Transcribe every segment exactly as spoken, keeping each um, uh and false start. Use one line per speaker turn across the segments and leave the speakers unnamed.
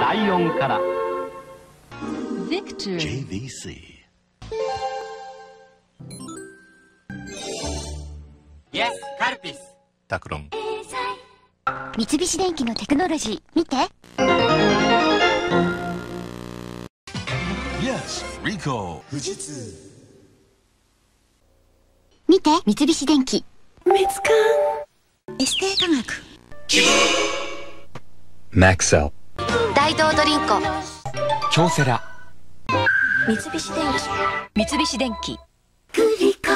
ライオンから。
Victor
ジェイブイシー。
Yes, カルピス。
タクロン。
三菱電機のテクノロジー見て。
Yes, リコ。富士通。
見て三菱電機。
メツカンエステ科学。
マクセル。
大東ドリンコ。
京セラ。
三菱電機。
三菱電機。
グリコ。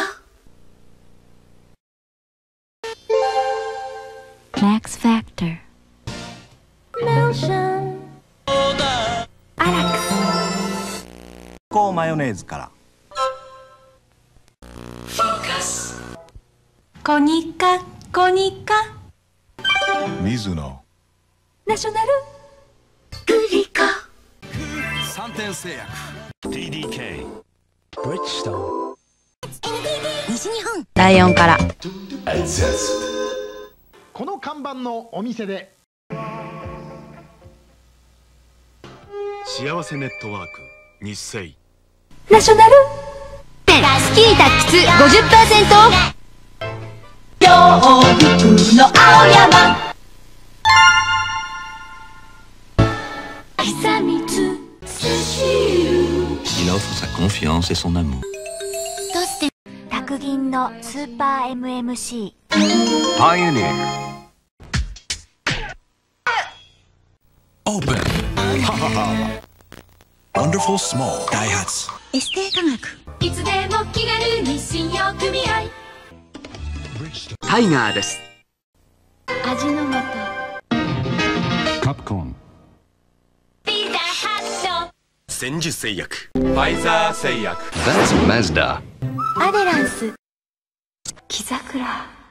マックスファクター。
モーション。アラックス。
コーマヨネーズから。
フォーカス。コニカコニカ。
水野。
ナショナル。グリコ。
三点製薬。ティーディーケー。
ブリッジスト
西日本。
ライオンから。
この看板のお店で。
幸せネットワーク日清。
ナショナル。
スキータックス ごじゅっパーセント オフ。
洋服の青山。久光寿司。
Il offre sa confiance et son amour.
どうして卓銀のスーパー エムエムシー。
Pioneer。 Open。 Wonderful Small ダイハツ。
エステ科学。いつでも気軽に信用組合。
タイガーです。
味の素。
カプコン。
ピザハット。
千住製薬。ファイザー製薬。
That's Mazda。
アデランス。
木桜。